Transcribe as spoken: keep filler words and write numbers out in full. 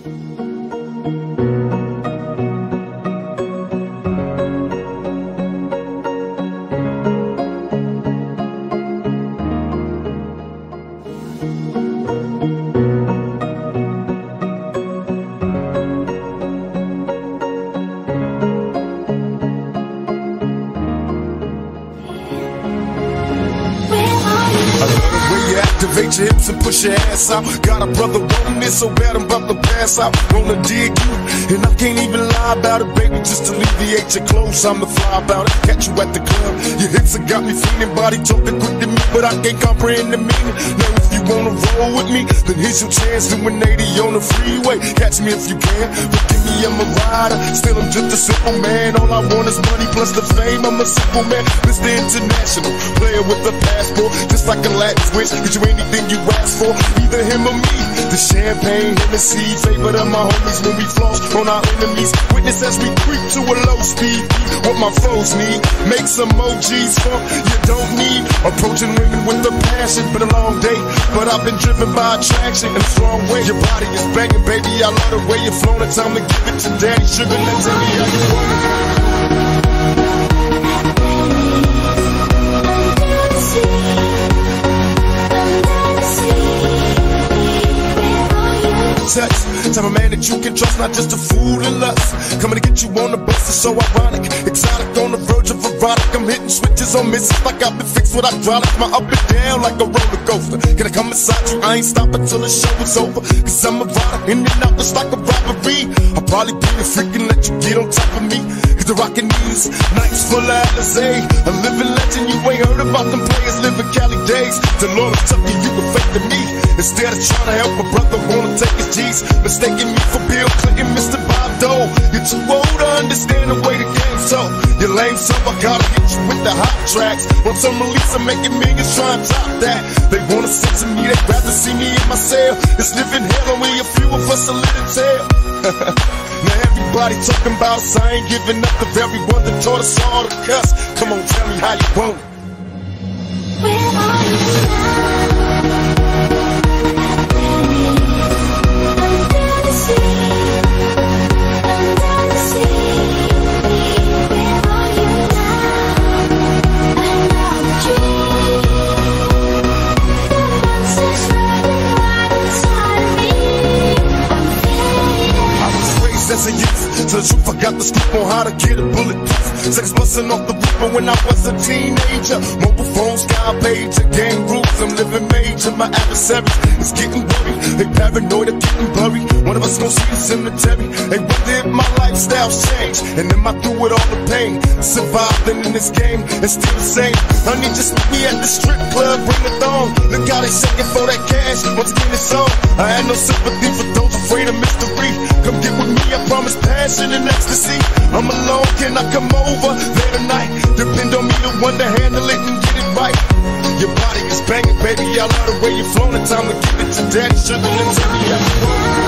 Activate your hips and push your ass out. Got a brother wanting it so bad I'm about to pass out. Wanna dig you, and I can't even lie about it, baby. Just alleviate your clothes, I'm the fly about it. Catch you at the club, your hips have got me feeling. Body talking quick to me, but I can't comprehend the meaning. Now if you wanna roll with me, then here's your chance. Doing eighty on the freeway, catch me if you can. Forgive me, I'm a rider, still I'm just a simple man. All I want is money plus the fame, I'm a simple man. Mister International, player with a passport, just like a Latin switch. Get you anything you ask for, either him or me. The champagne, Hennessy, favorite of my homies when we floss on our enemies. Witness as we creep to a low speed. What my foes need, make some emojis for you don't need. Approaching women with a passion, been a long day, but I've been driven by attraction in a strong way. Your body is banging, baby, I love the way you're flowing. Time to give it to daddy, sugar, let's tell me how you want it. Touch, type of man that you can trust, not just a fool in lust. Coming to get you on the bus is so ironic, exotic on the verge of erotic. I'm hitting switches on misses like I've been fixed with hydraulics. My up and down like a roller coaster. Can I come inside you? I ain't stopping till the show is over. Cause I'm a rider, in and out just like a robbery. I'll probably be a freak and let you get on top of me. Cause the rockin' these nights full of Alizé. A living legend, you ain't heard about them players living Cali days. The Lord of Tucky, you can fake to me. Instead of trying to help a brother, wanna take his G's. Mistaking me for Bill Clinton, Mister Bob Dole. You're too old to understand the way the game's so. You're lame, so I gotta hit you with the hot tracks. Once I'm released, I'm making millions trying to top that. They wanna censor me, they'd rather see me in my cell. It's living hell, only a few of us a little tale. Now everybody talking about us, I ain't giving up the very one that taught us all to cuss. Come on, tell me how you want it. Where are you now? As a youth, to the truth, I got the scoop on how to get a bulletproof. Sex busting off the roof, but when I was a teenager, mobile phones, sky pager, gang groups, I'm living major. My adversaries is getting worried, they paranoid of getting buried. One of us gon' see the cemetery. They wonder if my lifestyle's changed, and am I through with all the pain? Surviving in this game, it's still the same. Honey, just meet me at the strip club, bring the thong. Look how they shaking for that cash, once again it's on. I had no sympathy for those afraid of mystery. Come get with me, I promise passion and ecstasy. I'm alone, can I come over late at night? Depend on me, the one to handle it and get it right. Your body is banging, baby, I love the way you're flowing. Time to give it to daddy, sugar, and tell me how you want it.